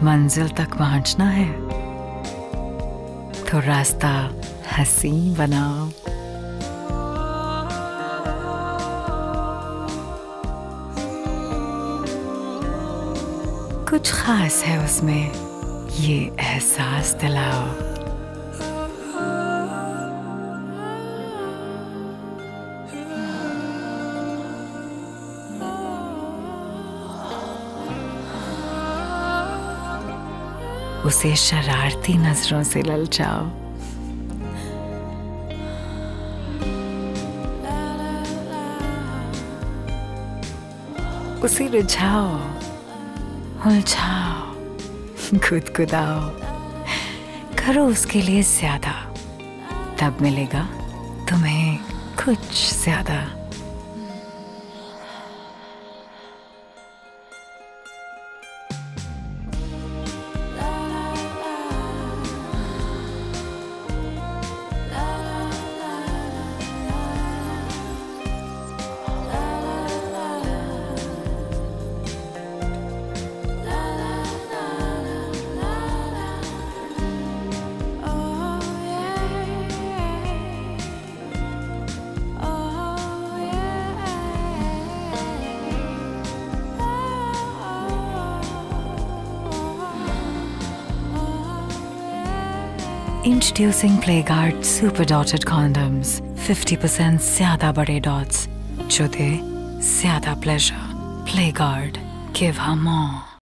मंजिल तक पहुंचना है तो रास्ता हसीन बनाओ। कुछ खास है उसमें, ये एहसास दिलाओ। उसे शरारती नजरों से ललचाओ। उसे रिझाओ, उलझाओ, गुदगुदाओ, करो उसके लिए ज्यादा, तब मिलेगा तुम्हें कुछ ज्यादा। Introducing Playgard Super Dotted Condoms, 50% ज़्यादा बड़े dots जो दे ज़्यादा pleasure. Playgard, give her more.